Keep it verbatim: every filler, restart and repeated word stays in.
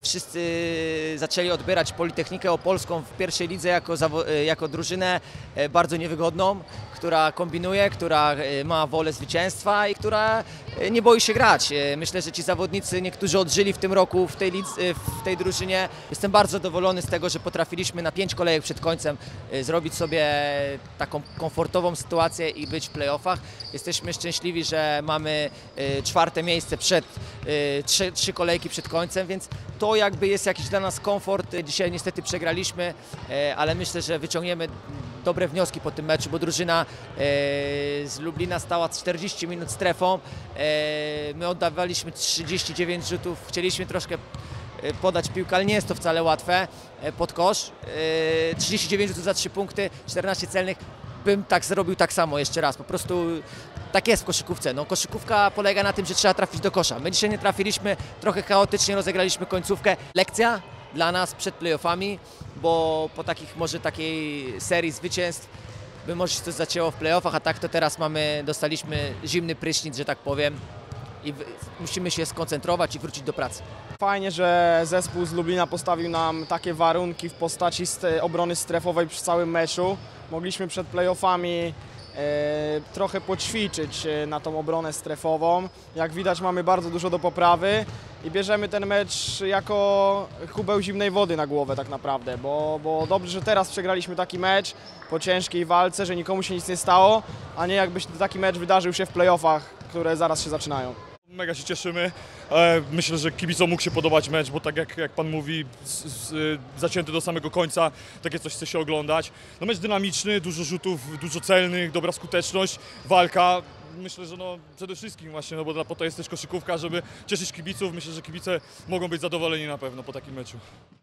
Wszyscy zaczęli odbierać Politechnikę Opolską w pierwszej lidze jako, jako drużynę bardzo niewygodną, która kombinuje, która ma wolę zwycięstwa i która nie boi się grać. Myślę, że ci zawodnicy, niektórzy odżyli w tym roku w tej, lidze, w tej drużynie. Jestem bardzo zadowolony z tego, że potrafiliśmy na pięć kolejek przed końcem zrobić sobie taką komfortową sytuację i być w playoffach. Jesteśmy szczęśliwi, że mamy czwarte miejsce przed trzy, trzy kolejki przed końcem, więc to jakby jest jakiś dla nas komfort. Dzisiaj niestety przegraliśmy, ale myślę, że wyciągniemy dobre wnioski po tym meczu, bo drużyna z Lublina stała czterdzieści minut strefą. My oddawaliśmy trzydzieści dziewięć rzutów, chcieliśmy troszkę podać piłkę, ale nie jest to wcale łatwe pod kosz. trzydzieści dziewięć rzutów za trzy punkty, czternaście celnych. Bym tak zrobił tak samo jeszcze raz, po prostu tak jest w koszykówce. No, koszykówka polega na tym, że trzeba trafić do kosza. My dzisiaj nie trafiliśmy, trochę chaotycznie rozegraliśmy końcówkę. Lekcja dla nas przed playoffami, bo po takich może takiej serii zwycięstw by może się coś zaczęło w playoffach, a tak to teraz mamy, dostaliśmy zimny prysznic, że tak powiem, i musimy się skoncentrować i wrócić do pracy. Fajnie, że zespół z Lublina postawił nam takie warunki w postaci obrony strefowej przy całym meczu. Mogliśmy przed playoffami e, trochę poćwiczyć na tą obronę strefową. Jak widać, mamy bardzo dużo do poprawy i bierzemy ten mecz jako kubeł zimnej wody na głowę tak naprawdę, bo, bo dobrze, że teraz przegraliśmy taki mecz po ciężkiej walce, że nikomu się nic nie stało, a nie jakby taki mecz wydarzył się w playoffach, które zaraz się zaczynają. Mega się cieszymy. Myślę, że kibicom mógł się podobać mecz, bo tak jak, jak pan mówi, z, z, zacięty do samego końca, takie coś chce się oglądać. No mecz dynamiczny, dużo rzutów, dużo celnych, dobra skuteczność, walka. Myślę, że no przede wszystkim właśnie, no bo po to jest też koszykówka, żeby cieszyć kibiców. Myślę, że kibice mogą być zadowoleni na pewno po takim meczu.